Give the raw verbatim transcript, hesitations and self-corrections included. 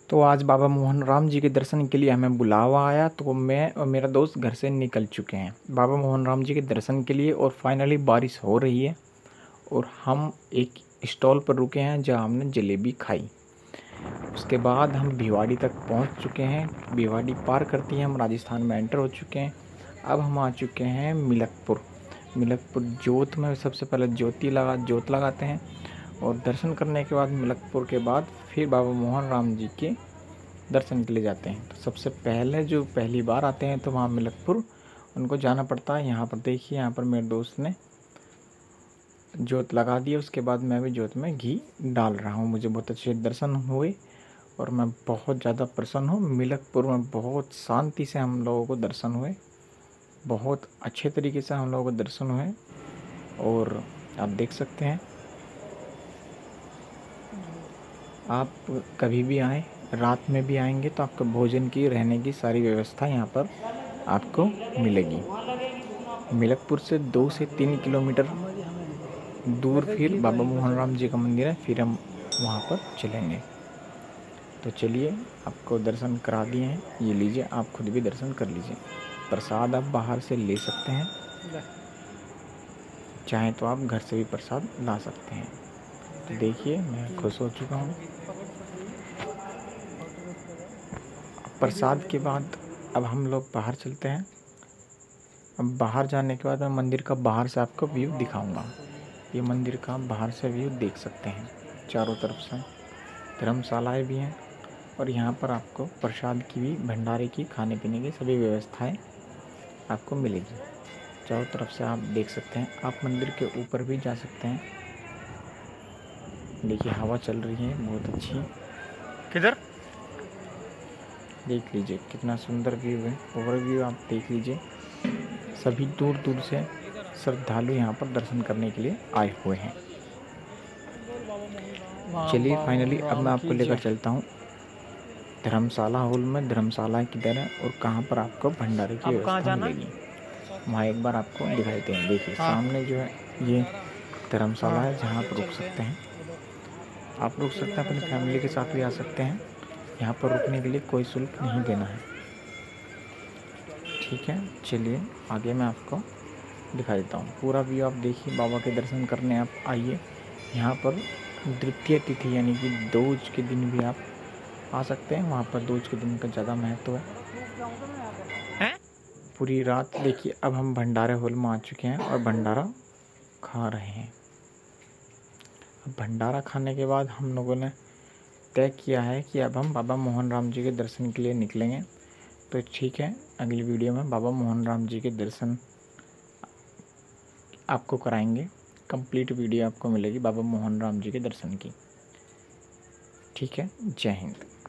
तो आज बाबा मोहन राम जी के दर्शन के लिए हमें बुलावा आया, तो मैं और मेरा दोस्त घर से निकल चुके हैं बाबा मोहन राम जी के दर्शन के लिए। और फाइनली बारिश हो रही है और हम एक स्टॉल पर रुके हैं जहां हमने जलेबी खाई। उसके बाद हम भिवाड़ी तक पहुंच चुके हैं। भिवाड़ी पार करती हैं हम राजस्थान में एंटर हो चुके हैं। अब हम आ चुके हैं मिलकपुर। मिलकपुर जोत में सबसे पहले ज्योति लगा जोत लगाते हैं और दर्शन करने के बाद मिलकपुर के बाद फिर बाबा मोहन राम जी के दर्शन के लिए जाते हैं। तो सबसे पहले जो पहली बार आते हैं तो वहाँ मिलकपुर उनको जाना पड़ता है। यहाँ पर देखिए, यहाँ पर मेरे दोस्त ने जोत लगा दी। उसके बाद मैं भी जोत में घी डाल रहा हूँ। मुझे बहुत अच्छे दर्शन हुए और मैं बहुत ज़्यादा प्रसन्न हूँ। मिलकपुर में बहुत शांति से हम लोगों को दर्शन हुए, बहुत अच्छे तरीके से हम लोगों को दर्शन हुए। और आप देख सकते हैं, आप कभी भी आएँ, रात में भी आएंगे तो आपको भोजन की, रहने की सारी व्यवस्था यहाँ पर आपको मिलेगी। मिलकपुर से दो से तीन किलोमीटर दूर फिर बाबा मोहन राम जी का मंदिर है, फिर हम वहाँ पर चलेंगे। तो चलिए, आपको दर्शन करा दिए हैं, ये लीजिए, आप खुद भी दर्शन कर लीजिए। प्रसाद आप बाहर से ले सकते हैं, चाहें तो आप घर से भी प्रसाद ला सकते हैं। तो देखिए, मैं खुश हो चुका हूँ। प्रसाद के बाद अब हम लोग बाहर चलते हैं। अब बाहर जाने के बाद मैं मंदिर का बाहर से आपको व्यू दिखाऊंगा। ये मंदिर का बाहर से व्यू देख सकते हैं। चारों तरफ से धर्मशालाएं भी हैं और यहाँ पर आपको प्रसाद की भी, भंडारे की, खाने पीने की सभी व्यवस्थाएं आपको मिलेगी। चारों तरफ से आप देख सकते हैं। आप मंदिर के ऊपर भी जा सकते हैं। देखिए, हवा चल रही है बहुत अच्छी। किधर देख लीजिए कितना सुंदर व्यू है। ओवरव्यू आप देख लीजिए। सभी दूर दूर से श्रद्धालु यहाँ पर दर्शन करने के लिए आए हुए हैं। चलिए, फाइनली अब मैं आपको लेकर चलता हूँ धर्मशाला हॉल में। धर्मशाला किधर है और कहाँ पर आपको भंडारे की व्यवस्था मिलेगी, वहाँ एक बार आपको दिखाई दें। देखिए, सामने जो है ये धर्मशाला है जहाँ आप रुक सकते हैं। आप रुक सकते हैं, अपनी फैमिली के साथ भी आ सकते हैं। यहाँ पर रुकने के लिए कोई शुल्क नहीं देना है। ठीक है, चलिए आगे मैं आपको दिखा देता हूँ। पूरा व्यू आप देखिए। बाबा के दर्शन करने आप आइए। यहाँ पर द्वितीय तिथि यानी कि दूज के दिन भी आप आ सकते हैं। वहाँ पर दूज के दिन का ज़्यादा महत्व है। पूरी रात देखिए। अब हम भंडारे हॉल में आ चुके हैं और भंडारा खा रहे हैं। अब भंडारा खाने के बाद हम लोगों ने तय किया है कि अब हम बाबा मोहन राम जी के दर्शन के लिए निकलेंगे। तो ठीक है, अगली वीडियो में बाबा मोहन राम जी के दर्शन आपको कराएंगे। कंप्लीट वीडियो आपको मिलेगी बाबा मोहन राम जी के दर्शन की। ठीक है, जय हिंद।